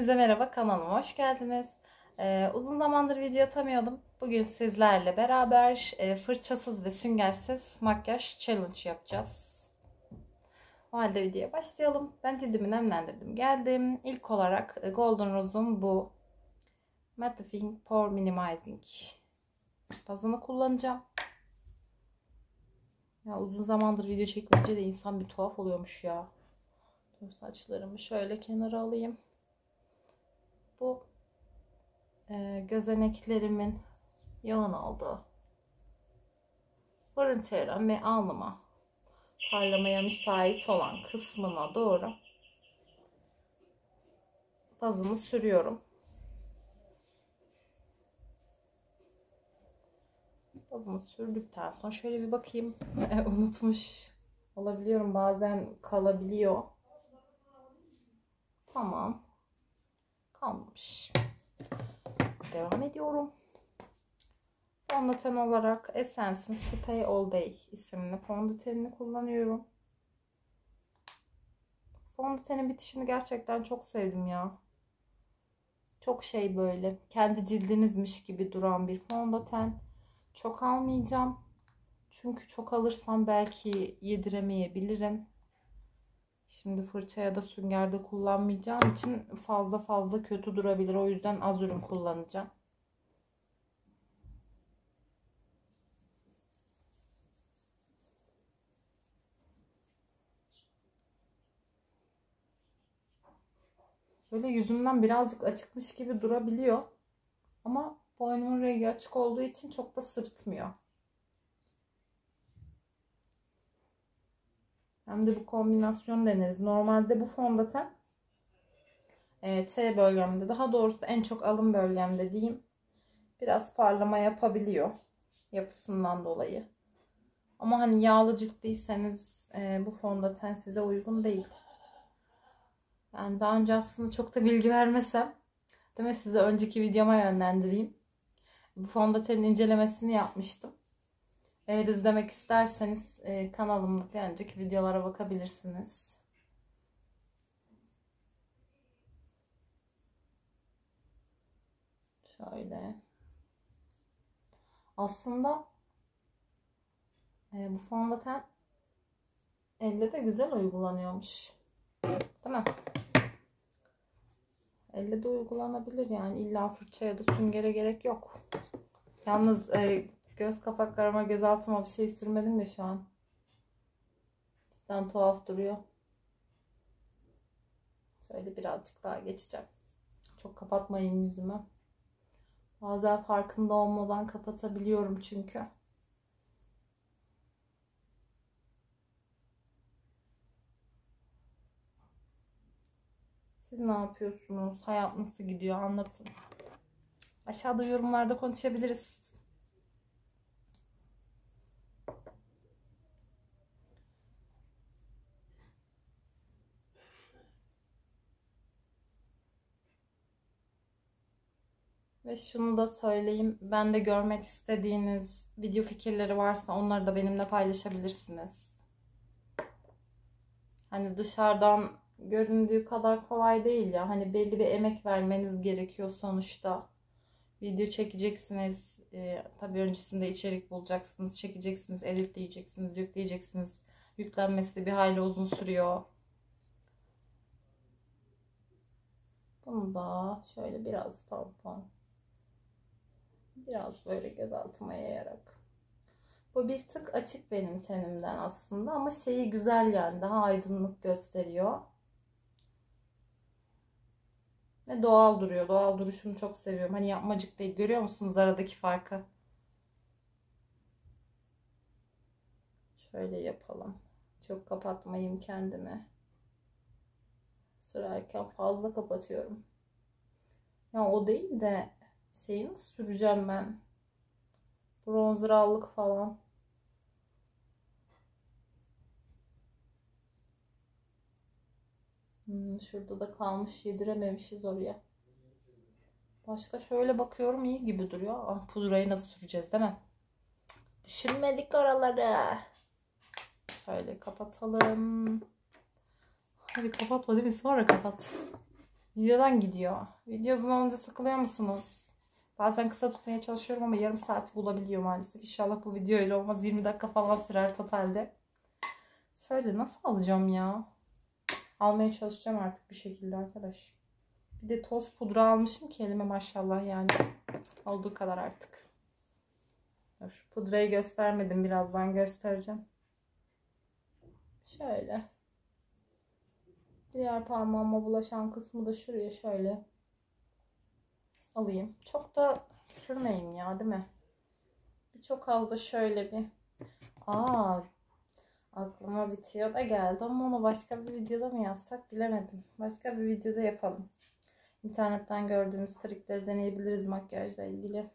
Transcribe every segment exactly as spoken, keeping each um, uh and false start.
Hepinize merhaba, kanalıma hoş geldiniz. Ee, uzun zamandır video atamıyordum. Bugün sizlerle beraber e, fırçasız ve süngersiz makyaj challenge yapacağız. O halde videoya başlayalım. Ben cildimi nemlendirdim, geldim. İlk olarak e, Golden Rose'un bu Mattifying Pore Minimizing bazını kullanacağım. Ya uzun zamandır video çekmeyince de insan bir tuhaf oluyormuş ya. Dur, saçlarımı şöyle kenara alayım. Bu e, gözeneklerimin yoğun olduğu burun çevrem ve alnıma parlamaya müsait olan kısmına doğru bazımı sürüyorum. Bazımı sürdükten sonra şöyle bir bakayım. Unutmuş olabiliyorum, bazen kalabiliyor. Tamam, kalmamış. Devam ediyorum. Fondöten olarak Essence'in Stay All Day isimli fondötenini kullanıyorum. Fondötenin bitişini gerçekten çok sevdim ya. Çok şey, böyle kendi cildinizmiş gibi duran bir fondöten. Çok almayacağım. Çünkü çok alırsam belki yediremeyebilirim. Şimdi fırça ya da süngerde kullanmayacağım için fazla fazla kötü durabilir. O yüzden az ürün kullanacağım. Böyle yüzümden birazcık açıkmış gibi durabiliyor. Ama boynumun rengi açık olduğu için çok da sırıtmıyor. Hem de bu kombinasyon deneriz. Normalde bu fondöten e, T bölgemde, daha doğrusu en çok alın bölgemde diyeyim, biraz parlama yapabiliyor yapısından dolayı. Ama hani yağlı ciltliyseniz e, bu fondöten size uygun değil. Yani daha önce aslında çok da bilgi vermesem, değil mi, size önceki videoma yönlendireyim. Bu fondötenin incelemesini yapmıştım. Eğer izlemek isterseniz e, kanalımda bir önceki videolara bakabilirsiniz. Şöyle. Aslında e, bu fondöten elde de güzel uygulanıyormuş. Değil mi? Elle de uygulanabilir yani, illa fırça ya da süngere gerek yok. Yalnız e, göz kapaklarıma, göz altıma bir şey sürmedim de şu an. Cidden tuhaf duruyor. Şöyle birazcık daha geçeceğim. Çok kapatmayayım yüzümü. Bazen farkında olmadan kapatabiliyorum çünkü. Siz ne yapıyorsunuz? Hayat nasıl gidiyor? Anlatın. Aşağıda yorumlarda konuşabiliriz. Ve şunu da söyleyeyim. Ben de görmek istediğiniz video fikirleri varsa onları da benimle paylaşabilirsiniz. Hani dışarıdan göründüğü kadar kolay değil ya. Hani belli bir emek vermeniz gerekiyor sonuçta. Video çekeceksiniz. Ee, tabii öncesinde içerik bulacaksınız. Çekeceksiniz, editleyeceksiniz, yükleyeceksiniz. Yüklenmesi bir hayli uzun sürüyor. Bunu da şöyle biraz tampon, biraz böyle göz altıma yayarak. Bu bir tık açık benim tenimden aslında ama şeyi güzel yani, daha aydınlık gösteriyor. Ve doğal duruyor. Doğal duruşunu çok seviyorum. Hani yapmacık değil. Görüyor musunuz aradaki farkı? Şöyle yapalım. Çok kapatmayayım kendimi. Sürerken fazla kapatıyorum. Ya o değil de şeyi nasıl süreceğim ben? Bronzer allık falan. Hmm, şurada da kalmış, yedirememişiz oraya. Başka şöyle bakıyorum, iyi gibi duruyor. Ah, pudrayı nasıl süreceğiz, değil mi? Düşünmedik oraları. Şöyle kapatalım. Hadi kapatma, değil mi? Sonra kapat. Videodan gidiyor. Video uzun olunca sıkılıyor musunuz? Bazen kısa tutmaya çalışıyorum ama yarım saat bulabiliyor maalesef. İnşallah bu video öyle olmaz. yirmi dakika falan sürer totalde. Şöyle nasıl alacağım ya? Almaya çalışacağım artık bir şekilde arkadaş. Bir de toz pudra almışım ki elime maşallah yani. Olduğu kadar artık. Dur, pudrayı göstermedim. Birazdan göstereceğim. Şöyle. Diğer parmağıma bulaşan kısmı da şuraya şöyle alayım. Çok da sürmeyeyim ya, değil mi? Çok az da şöyle bir. Aa, aklıma bitiyor da geldi ama onu başka bir videoda mı yapsak bilemedim. Başka bir videoda yapalım. İnternetten gördüğümüz trikleri deneyebiliriz makyajla ilgili.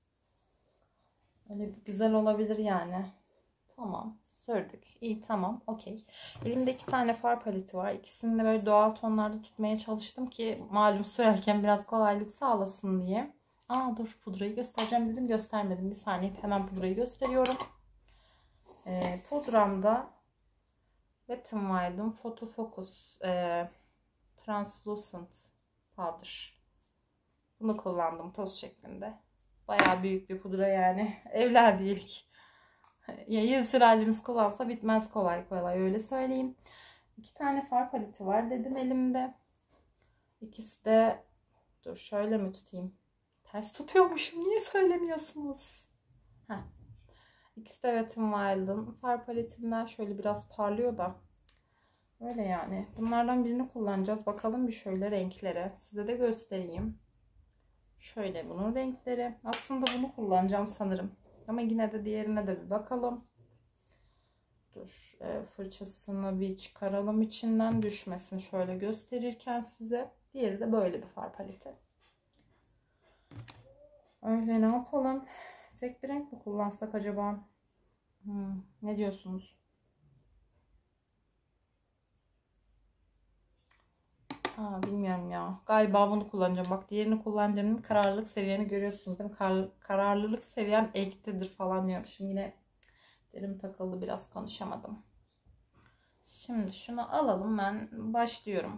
Öyle bir güzel olabilir yani. Tamam. Sürdük. İyi, tamam. Okey. Elimde iki tane far paleti var. İkisini de böyle doğal tonlarda tutmaya çalıştım ki malum sürerken biraz kolaylık sağlasın diye. Aa dur, pudrayı göstereceğim dedim, göstermedim. Bir saniye, hemen pudrayı gösteriyorum. Ee, pudramda Wet n Wild'ın Photo Focus e, Translucent Powder. Bunu kullandım toz şeklinde. Bayağı büyük bir pudra yani. Evladiyelik. Ya yıl sürerleriniz kullansa bitmez kolay kolay, öyle söyleyeyim. İki tane far paleti var dedim elimde. İkisi de, dur şöyle mi tutayım? Ters tutuyormuşum. Niye söylemiyorsunuz? Heh. İkisi de Wet n Wild'ın far paletinden, şöyle biraz parlıyor da. Öyle yani. Bunlardan birini kullanacağız. Bakalım bir şöyle renklere. Size de göstereyim. Şöyle bunun renkleri. Aslında bunu kullanacağım sanırım. Ama yine de diğerine de bir bakalım. Dur, e, fırçasını bir çıkaralım içinden, düşmesin şöyle gösterirken size. Diğeri de böyle bir far paleti. Öyle, ne yapalım? Tek bir renk mi kullansak acaba? Hmm, ne diyorsunuz? Aa, bilmiyorum ya. Galiba bunu kullanacağım. Bak, diğerini kullanacağımın kararlılık seviyeni görüyorsunuz değil mi? Kar kararlılık seviyen ektedir falan diyormuşum. Yine dilim takıldı, biraz konuşamadım. Şimdi şunu alalım, ben başlıyorum.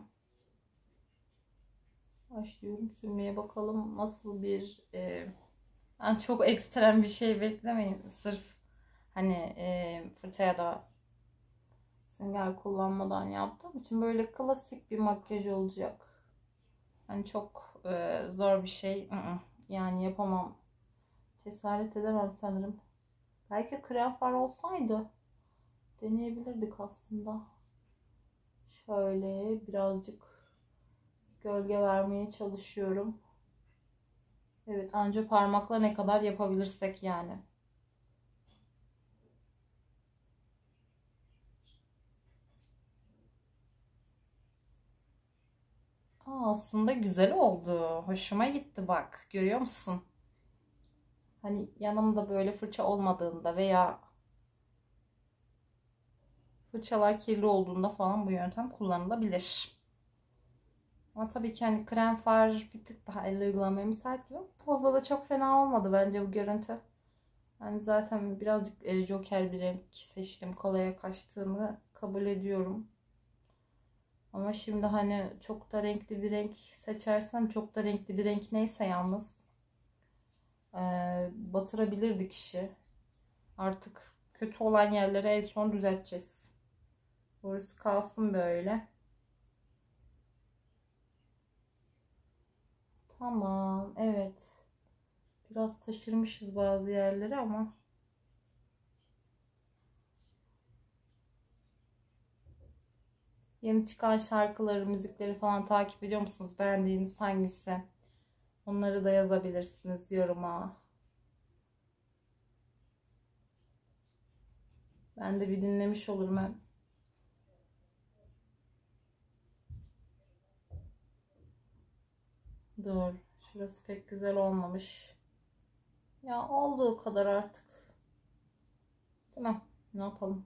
Başlıyorum sürmeye, bakalım nasıl bir e, yani çok ekstrem bir şey beklemeyin. Sırf hani e, fırçaya da sünger kullanmadan yaptığım için böyle klasik bir makyaj olacak. Hani çok e, zor bir şey yani yapamam. Cesaret edemem sanırım. Belki krem far olsaydı deneyebilirdik aslında. Şöyle birazcık gölge vermeye çalışıyorum. Evet, anca parmakla ne kadar yapabilirsek yani. Aa, aslında güzel oldu. Hoşuma gitti bak. Görüyor musun? Hani yanımda böyle fırça olmadığında veya fırçalar kirli olduğunda falan bu yöntem kullanılabilir. Ama tabii ki hani krem far bir tık daha elle uygulamaya müsait gibi. Tozda da çok fena olmadı bence bu görüntü. Yani zaten birazcık e, joker bir renk seçtim. Kolaya kaçtığımı kabul ediyorum. Ama şimdi hani çok da renkli bir renk seçersem, çok da renkli bir renk neyse yalnız e, batırabilirdi kişi. Artık kötü olan yerleri en son düzelteceğiz. Burası kalsın böyle. Tamam, evet. Biraz taşırmışız bazı yerleri ama yeni çıkan şarkıları, müzikleri falan takip ediyor musunuz? Beğendiğiniz hangisi? Onları da yazabilirsiniz yoruma. Ben de bir dinlemiş olurum hem. Dur. Şurası pek güzel olmamış. Ya olduğu kadar artık. Değil mi? Ne yapalım?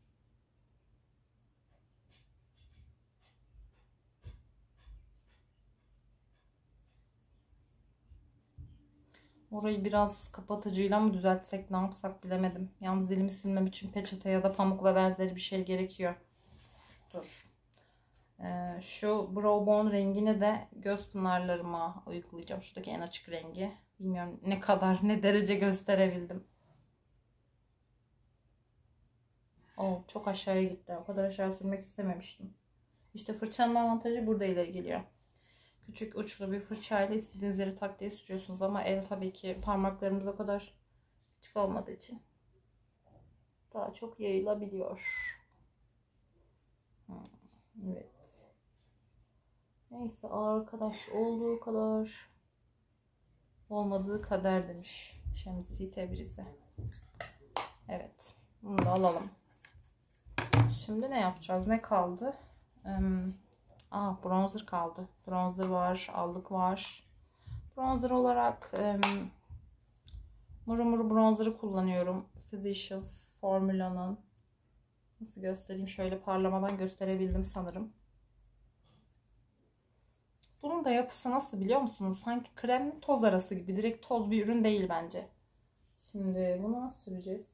Orayı biraz kapatıcıyla mı düzeltsek, ne yapsak bilemedim. Yalnız elimi silmem için peçete ya da pamuk ve benzeri bir şey gerekiyor. Dur. Ee, şu brow bone rengini de göz pınarlarıma uygulayacağım. Şuradaki en açık rengi. Bilmiyorum ne kadar, ne derece gösterebildim. Oo, çok aşağıya gitti. O kadar aşağı sürmek istememiştim. İşte fırçanın avantajı burada ileri geliyor. Küçük uçlu bir fırçayla istediğiniz yere tak diye sürüyorsunuz ama el tabii ki parmaklarımız o kadar küçük olmadığı için daha çok yayılabiliyor. Evet. Neyse arkadaş, olduğu kadar olmadığı kader demiş Şemsi Tebriz'e. Evet. Bunu da alalım. Şimdi ne yapacağız? Ne kaldı? Um, aa, bronzer kaldı. Bronzer var. Allık var. Bronzer olarak um, Muru Muru bronzer'ı kullanıyorum. Physicians formülanın. Nasıl göstereyim? Şöyle parlamadan gösterebildim sanırım. Bunun da yapısı nasıl biliyor musunuz? Sanki kremle toz arası gibi. Direkt toz bir ürün değil bence. Şimdi bunu nasıl süreceğiz?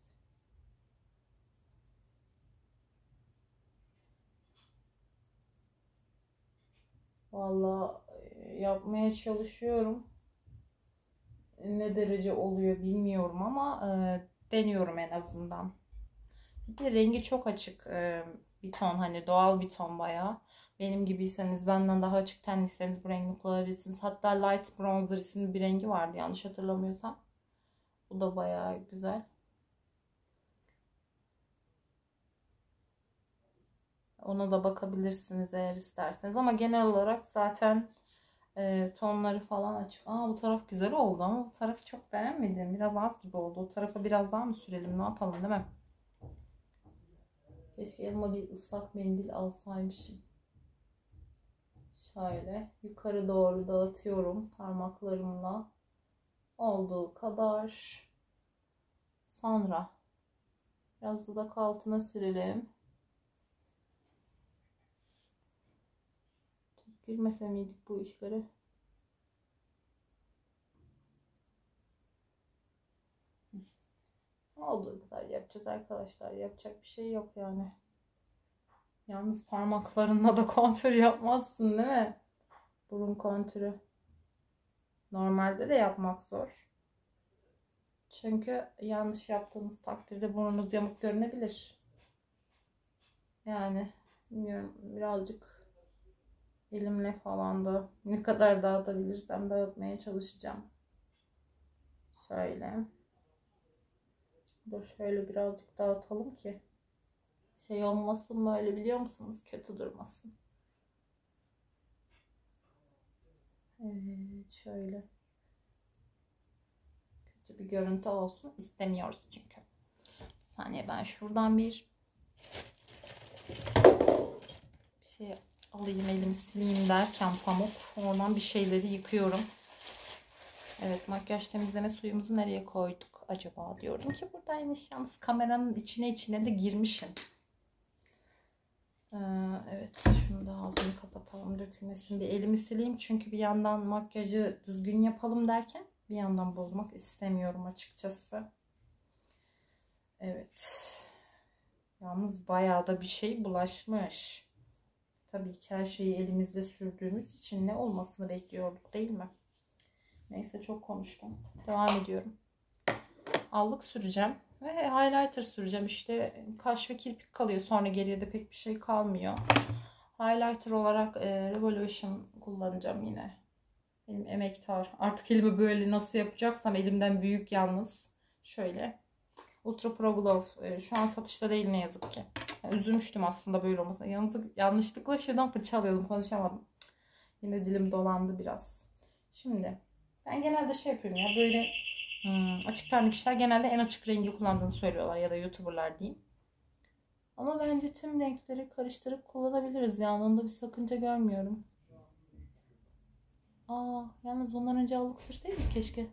Vallahi yapmaya çalışıyorum. Ne derece oluyor bilmiyorum ama e, deniyorum en azından. Bir de rengi çok açık e, bir ton, hani doğal bir ton bayağı. Benim gibiyseniz, benden daha açık tenliyseniz bu rengi kullanabilirsiniz. Hatta light bronzer isimli bir rengi vardı yanlış hatırlamıyorsam. Bu da bayağı güzel. Ona da bakabilirsiniz eğer isterseniz. Ama genel olarak zaten e, tonları falan açık. Aa, bu taraf güzel oldu ama bu tarafı çok beğenmedim. Biraz az gibi oldu. O tarafa biraz daha mı sürelim? Ne yapalım, değil mi? Keşke elime bir ıslak mendil alsaymışım. Şöyle yukarı doğru dağıtıyorum parmaklarımla. Olduğu kadar. Sonra biraz dudak altına sürelim. Girmese miydik bu işlere? Olduğu kadar yapacağız arkadaşlar. Yapacak bir şey yok yani. Yalnız parmaklarınla da kontür yapmazsın değil mi? Burun kontürü. Normalde de yapmak zor. Çünkü yanlış yaptığınız takdirde burnunuz yamuk görünebilir. Yani bilmiyorum, birazcık elimle falan da ne kadar dağıtabilirsem dağıtmaya çalışacağım. Şöyle. Dur şöyle birazcık dağıtalım ki şey olmasın böyle, biliyor musunuz? Kötü durmasın. Evet şöyle. Kötü bir görüntü olsun istemiyoruz çünkü. Bir saniye, ben şuradan bir bir şey alayım, elimi sileyim derken pamuk. Oradan bir şeyleri yıkıyorum. Evet, makyaj temizleme suyumuzu nereye koyduk acaba diyordum ki buradaymış. Yalnız kameranın içine içine de girmişim. Ee, evet, şunu da ağzını kapatalım dökülmesin. Bir elimi sileyim çünkü bir yandan makyajı düzgün yapalım derken bir yandan bozmak istemiyorum açıkçası. Evet. Yalnız bayağı da bir şey bulaşmış. Tabii ki her şeyi elimizde sürdüğümüz için ne olmasını bekliyorduk değil mi? Neyse, çok konuştum. Devam ediyorum. Allık süreceğim ve highlighter süreceğim. İşte kaş ve kirpik kalıyor. Sonra geriye de pek bir şey kalmıyor. Highlighter olarak e, Revolution kullanacağım yine. Elim emektar. Artık elimi böyle nasıl yapacaksam, elimden büyük yalnız. Şöyle. Ultra Pro Glow. E, şu an satışta değil ne yazık ki. Yani üzülmüştüm aslında böyle olmasına. Yalnız, yanlışlıkla şuradan fırça alıyordum. Konuşamadım. Yine dilim dolandı biraz. Şimdi ben genelde şey yapıyorum ya, böyle hmm, açık tenli kişiler genelde en açık rengi kullandığını söylüyorlar ya da YouTuber'lar diyeyim. Ama bence tüm renkleri karıştırıp kullanabiliriz yani, onda bir sakınca görmüyorum. Aa, yalnız bundan önce allık sürseydik keşke.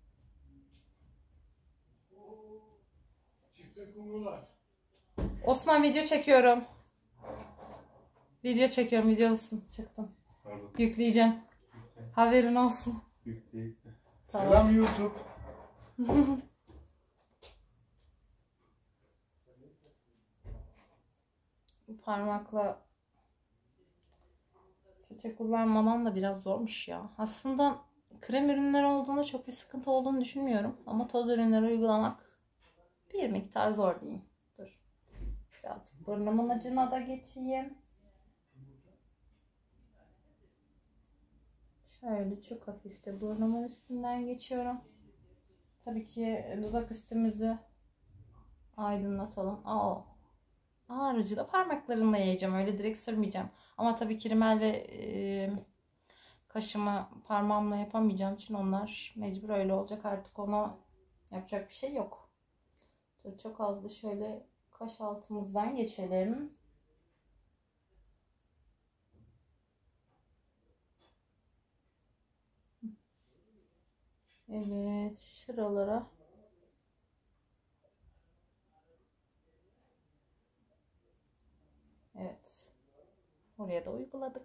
Osman, video çekiyorum. Video çekiyorum, video olsun. Çıktım. Pardon. Yükleyeceğim. Haberin olsun. Yükle. Tamam. Selam YouTube. Parmakla Fırça kullanmadan da biraz zormuş ya. Aslında krem ürünleri olduğunda çok bir sıkıntı olduğunu düşünmüyorum. Ama toz ürünleri uygulamak bir miktar zor diyeyim. Dur. Birazcık burnumun acına da geçeyim. Şöyle çok hafif de burnumun üstünden geçiyorum. Tabii ki dudak üstümüzü aydınlatalım. Aa, ağrıcı da parmaklarımla yayacağım. Öyle direkt sürmeyeceğim. Ama tabii ki rimel ve e, kaşımı parmağımla yapamayacağım için onlar mecbur öyle olacak. Artık ona yapacak bir şey yok. Dur, çok az da şöyle kaş altımızdan geçelim. Evet, şuralara. Evet. Oraya da uyguladık.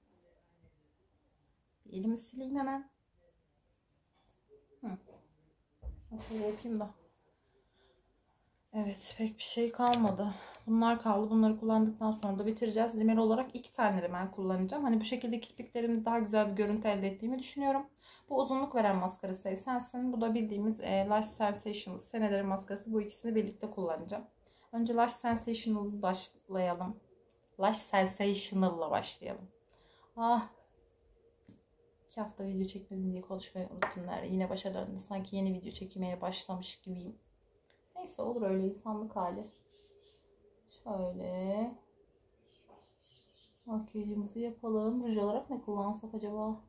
Bir elimi sileyim hemen. Hı. Şöyle yapayım da. Evet, pek bir şey kalmadı. Bunlar kaldı. Bunları kullandıktan sonra da bitireceğiz. Rimel olarak iki tane rimel kullanacağım. Hani bu şekilde kirpiklerimde daha güzel bir görüntü elde ettiğimi düşünüyorum. Bu uzunluk veren maskarası Essence'in. Bu da bildiğimiz e, Lash Sensational senelerin maskarası. Bu ikisini birlikte kullanacağım. Önce Lash Sensational başlayalım. Lash Sensational'la başlayalım. Ah. iki hafta video çekmedim diye konuşmayı unuttum. Yine başa döndüm. Sanki yeni video çekmeye başlamış gibiyim. Neyse, olur öyle, insanlık hali. Şöyle makyajımızı yapalım. Ruj olarak ne kullansak acaba?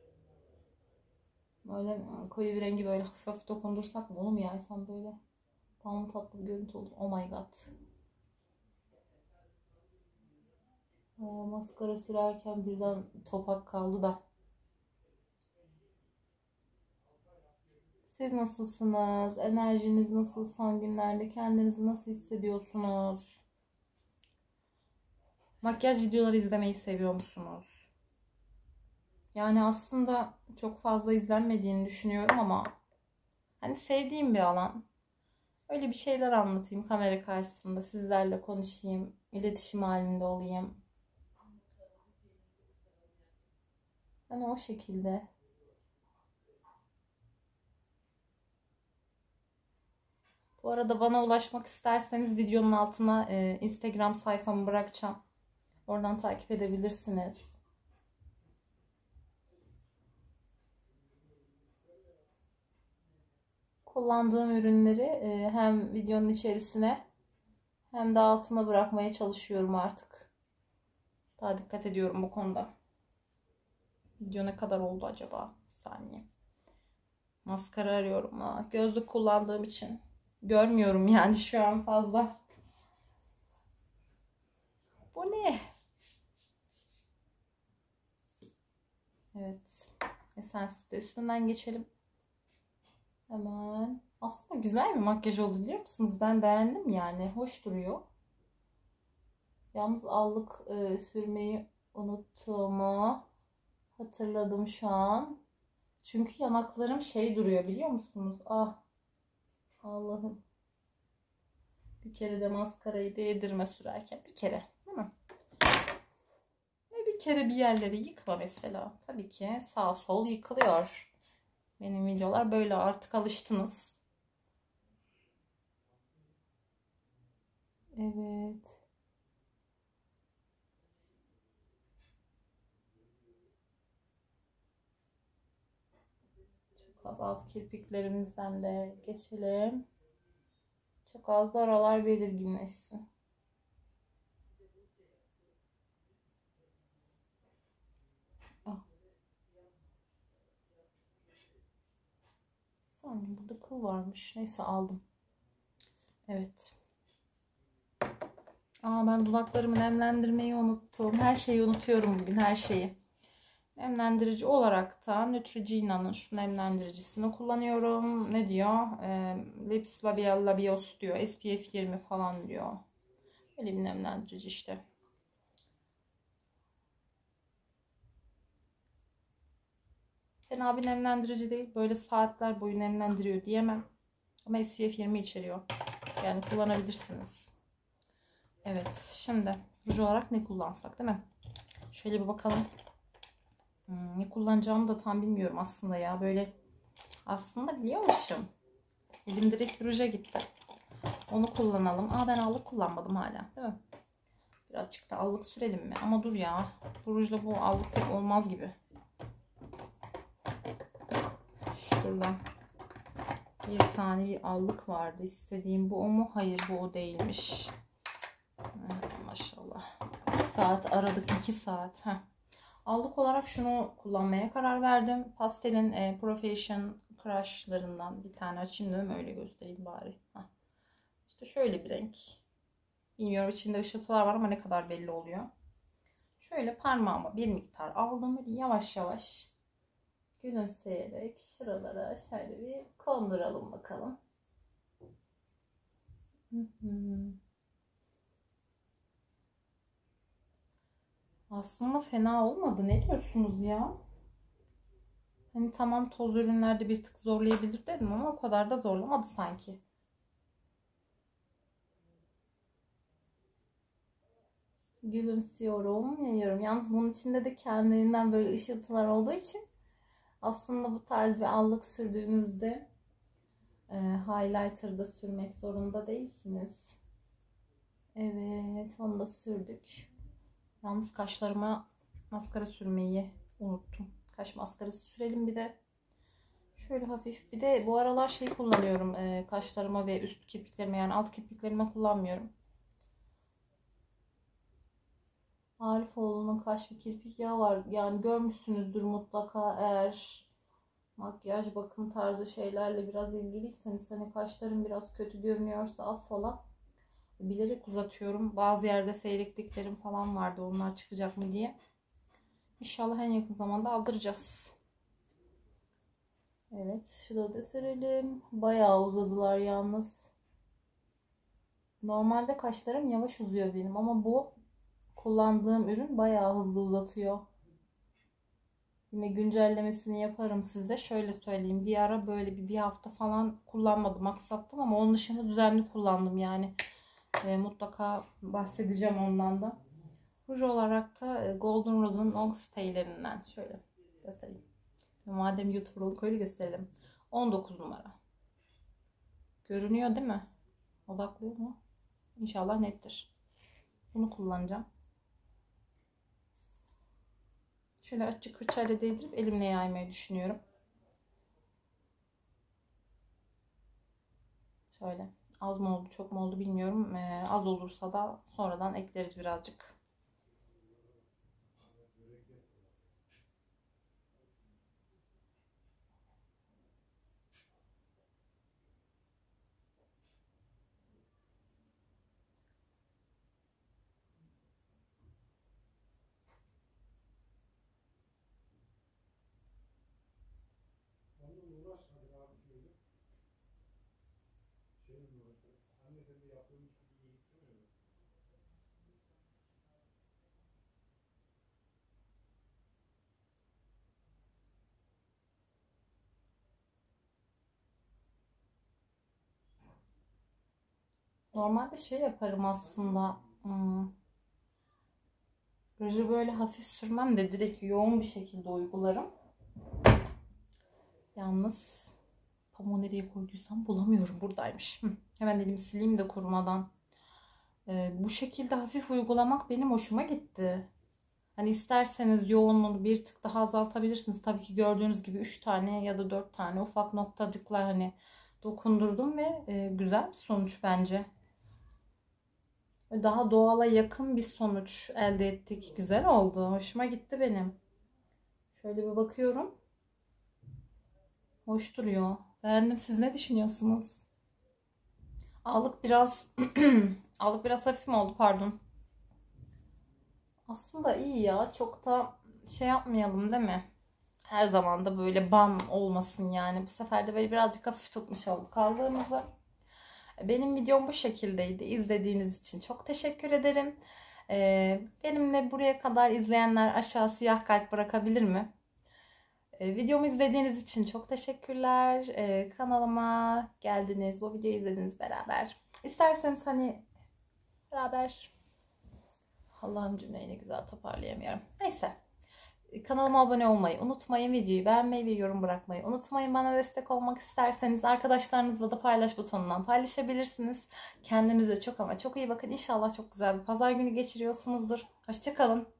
Böyle koyu bir rengi böyle hafif hafif dokundursak mı? Onu mu yaysam böyle? Tam tatlı bir görüntü olur. Oh my god. Aa, maskara sürerken birden topak kaldı da. Siz nasılsınız? Enerjiniz nasıl son günlerde? Kendinizi nasıl hissediyorsunuz? Makyaj videoları izlemeyi seviyor musunuz? Yani aslında çok fazla izlenmediğini düşünüyorum ama hani sevdiğim bir alan. Öyle bir şeyler anlatayım kamera karşısında, sizlerle konuşayım, iletişim halinde olayım. Hani o şekilde. Bu arada bana ulaşmak isterseniz videonun altına e, Instagram sayfamı bırakacağım. Oradan takip edebilirsiniz. Kullandığım ürünleri e, hem videonun içerisine hem de altına bırakmaya çalışıyorum artık. Daha dikkat ediyorum bu konuda. Video ne kadar oldu acaba? Bir saniye. Maskara arıyorum. Ha, gözlük kullandığım için görmüyorum yani şu an fazla. Bu ne? Evet. Essence'de üstünden geçelim. Hemen. Aslında güzel bir makyaj oldu, biliyor musunuz? Ben beğendim yani. Hoş duruyor. Yalnız allık e, sürmeyi unuttuğumu hatırladım şu an. Çünkü yanaklarım şey duruyor, biliyor musunuz? Ah. Allah'ım. Bir kere de maskarayı değdirme sürerken. Bir kere. Değil mi? Ve bir kere bir yerleri yıkma mesela. Tabii ki sağ sol yıkılıyor. Benim videolar böyle, artık alıştınız. Evet. Çok az alt kirpiklerimizden de geçelim. Çok az da oralar belirginleşsin. Ah. Sanki burada kıl varmış. Neyse, aldım. Evet. Aa, ben dudaklarımı nemlendirmeyi unuttum. Her şeyi unutuyorum bugün, her şeyi. Nemlendirici olarak da Neutrogena'nın şu nemlendiricisini kullanıyorum. Ne diyor? E, Lips Labial Labios diyor. S P F yirmi falan diyor. Böyle bir nemlendirici işte. Fena bir nemlendirici değil. Böyle saatler boyu nemlendiriyor diyemem. Ama S P F yirmi içeriyor. Yani kullanabilirsiniz. Evet. Şimdi ruj olarak ne kullansak, değil mi? Şöyle bir bakalım. Hmm, ne kullanacağımı da tam bilmiyorum aslında ya. Böyle aslında biliyormuşum. Elim direkt ruja gitti. Onu kullanalım. Aa, ben allık kullanmadım hala, değil mi? Birazcık da allık sürelim mi? Ama dur ya. Bu rujla bu allık pek olmaz gibi. Şuradan bir tane bir allık vardı. İstediğim bu o mu? Hayır, bu o değilmiş. Maşallah. iki saat aradık. iki saat. Heh. Allık olarak şunu kullanmaya karar verdim. Pastel'in e, Profession Crush'larından bir tane açayım dedim. Öyle göstereyim bari. Heh. İşte şöyle bir renk. Bilmiyorum, içinde ışıltılar var ama ne kadar belli oluyor. Şöyle parmağıma bir miktar aldım. Yavaş yavaş gülümseyerek şuralara şöyle bir konduralım bakalım. Hı hı. Aslında fena olmadı. Ne diyorsunuz ya? Hani tamam, toz ürünlerde bir tık zorlayabilir dedim ama o kadar da zorlamadı sanki. Gülümsüyorum, yayıyorum. Yalnız bunun içinde de kendiliğinden böyle ışıltılar olduğu için aslında bu tarz bir allık sürdüğünüzde e, highlighter da sürmek zorunda değilsiniz. Evet, onu da sürdük. Yalnız kaşlarıma maskara sürmeyi unuttum. Kaş maskarası sürelim bir de. Şöyle hafif. Bir de bu aralar şey kullanıyorum. E, kaşlarıma ve üst kirpiklerime, yani alt kirpiklerime kullanmıyorum. Arifoğlu'nun kaş ve kirpik yağı var. Yani görmüşsünüzdür mutlaka, eğer makyaj bakım tarzı şeylerle biraz ilgiliyseniz, hani kaşlarım biraz kötü görünüyorsa affola. Bilerek uzatıyorum. Bazı yerde seyrekliklerim falan vardı. Onlar çıkacak mı diye. İnşallah en yakın zamanda aldıracağız. Evet. Şurada da sürelim. Bayağı uzadılar yalnız. Normalde kaşlarım yavaş uzuyor benim. Ama bu kullandığım ürün bayağı hızlı uzatıyor. Yine güncellemesini yaparım size. Şöyle söyleyeyim. Bir ara böyle bir, bir hafta falan kullanmadım. Aksattım ama onun dışında düzenli kullandım yani. E, mutlaka bahsedeceğim ondan da. Ruj olarak da Golden Rose'un Long Stay'lerinden. Şöyle göstereyim. Madem YouTuber olduk öyle gösterelim. on dokuz numara. Görünüyor değil mi? Odaklıyor mu? İnşallah nettir. Bunu kullanacağım. Şöyle açık fırçayla değdirip elimle yaymayı düşünüyorum. Şöyle. Az mı oldu, çok mu oldu bilmiyorum. Ee, az olursa da sonradan ekleriz birazcık. Normalde şey yaparım aslında. Hmm, ruju böyle hafif sürmem de direkt yoğun bir şekilde uygularım. Yalnız pamuğu nereye koyduysam bulamıyorum. Buradaymış. Hı. Hemen elimi sileyim de kurumadan. Ee, bu şekilde hafif uygulamak benim hoşuma gitti. Hani isterseniz yoğunluğunu bir tık daha azaltabilirsiniz. Tabii ki gördüğünüz gibi üç tane ya da dört tane ufak noktacıklar hani dokundurdum ve e, güzel bir sonuç bence. Daha doğala yakın bir sonuç elde ettik. Güzel oldu. Hoşuma gitti benim. Şöyle bir bakıyorum. Hoş duruyor. Beğendim. Siz ne düşünüyorsunuz? Allık biraz allık biraz hafif mi oldu? Pardon. Aslında iyi ya. Çok da şey yapmayalım değil mi? Her zaman da böyle bam olmasın yani. Bu sefer de böyle birazcık hafif tutmuş olduk aldığımızı. Benim videom bu şekildeydi. İzlediğiniz için çok teşekkür ederim. Ee, benimle buraya kadar izleyenler aşağı siyah kalp bırakabilir mi? Ee, videomu izlediğiniz için çok teşekkürler. Ee, kanalıma geldiniz. Bu videoyu izlediniz beraber. İsterseniz hani beraber... Allah'ım, cümleyi ne güzel toparlayamıyorum. Neyse. Kanalıma abone olmayı unutmayın. Videoyu beğenmeyi ve yorum bırakmayı unutmayın. Bana destek olmak isterseniz arkadaşlarınızla da paylaş butonundan paylaşabilirsiniz. Kendinize çok ama çok iyi bakın. İnşallah çok güzel bir pazar günü geçiriyorsunuzdur. Hoşça kalın.